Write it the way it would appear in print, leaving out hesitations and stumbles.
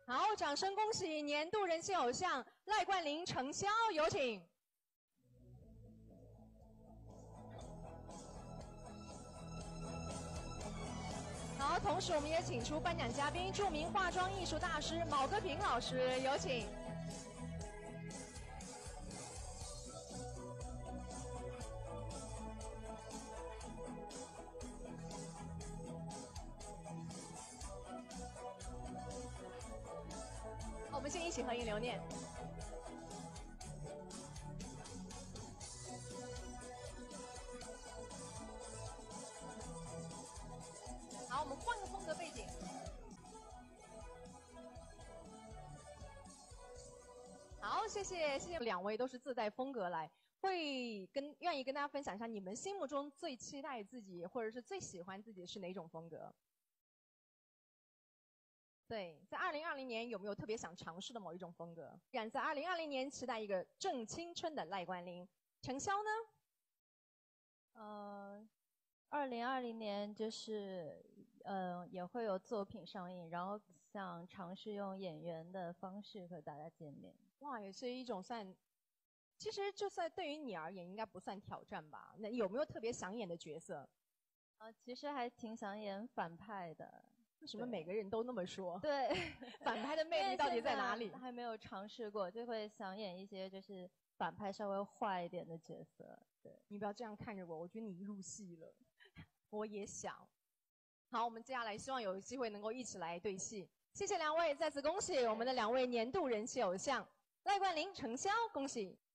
好，掌声恭喜年度人气偶像赖冠霖、程潇，有请。好，同时我们也请出颁奖嘉宾，著名化妆艺术大师毛戈平老师，有请。我们先一起合影留念。好，我们换个风格背景。好，谢谢两位都是自带风格来，愿意跟大家分享一下你们心目中最期待自己或者是最喜欢自己是哪种风格？对，在2020年有没有特别想尝试的某一种风格？然在2020年期待一个正青春的赖冠霖。程潇呢 ？2020年就是也会有作品上映，然后想尝试用演员的方式和大家见面。 哇，也是一种其实就算对于你而言应该不算挑战吧？那有没有特别想演的角色？ 其实还挺想演反派的。 为什么每个人都那么说？ 对， 反派的魅力到底在哪里？ 还没有尝试过，就会想演一些就是反派稍微坏一点的角色。对， 你不要这样看着我，我觉得你入戏了。我也想。好，我们接下来希望有机会能够一起来对戏。谢谢两位，再次恭喜我们的两位年度人气偶像赖冠霖、程潇，恭喜。